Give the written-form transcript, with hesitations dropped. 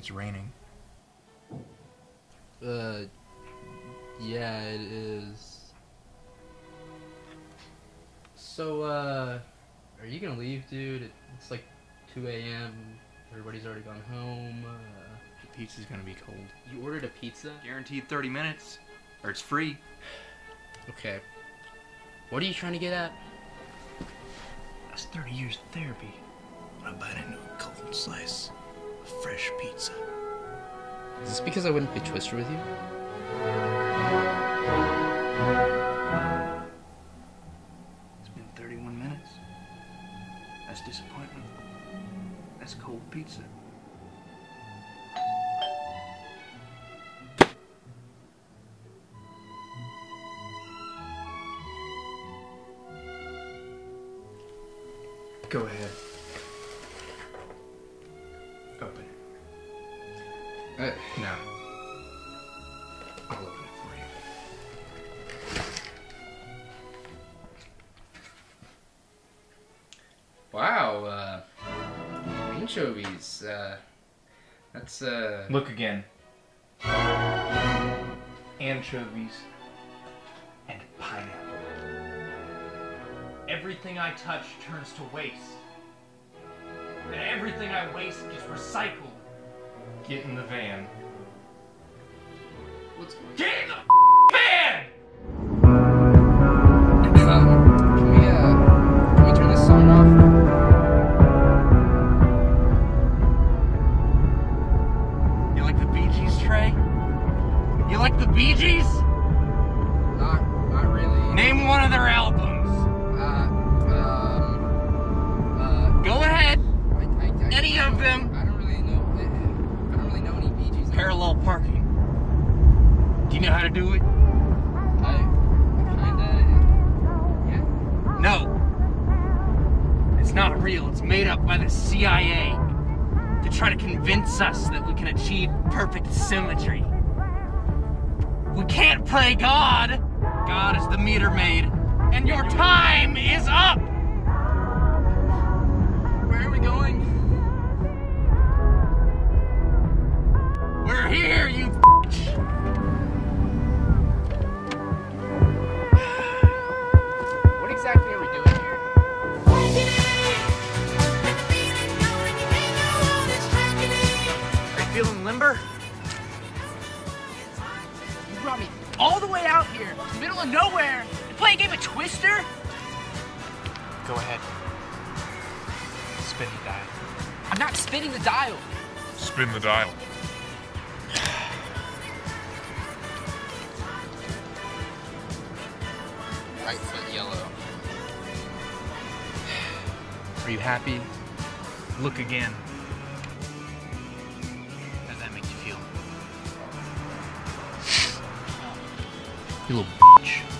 it's raining. Yeah, it is. So, are you gonna leave, dude? It's like 2 a.m. Everybody's already gone home. The pizza's gonna be cold. You ordered a pizza? Guaranteed 30 minutes, or it's free. Okay. What are you trying to get at? That's 30 years of therapy. I'm biting into a cold slice of fresh pizza. Is this because I wouldn't play Twister with you? It's been 31 minutes. That's disappointment. That's cold pizza. Go ahead. Open it. No. I'll open it for you. Wow, anchovies, that's, Look again. Anchovies and pineapple. Everything I touch turns to waste. And everything I waste gets recycled. Get in the van. what's going on? Get in the van! Can we turn this song off? You like the Bee Gees, Trey? You like the Bee Gees? Not really. Name one of their albums. Go ahead. Any of them. I don't really know. I don't really know any Bee Gees. Parallel parking. Do you know how to do it? Yeah. No. It's not real. It's made up by the CIA to try to convince us that we can achieve perfect symmetry. We can't play God. God is the meter maid. And your time is up. Where are we going? We're here, you What exactly are we doing here? Are you feeling limber? You brought me all the way out here, to the middle of nowhere, to play a game of Twister? Go ahead. Spin the dial. I'm not spinning the dial. Spin the dial. Right foot yellow. Are you happy? Look again. How does that make you feel? You little bitch.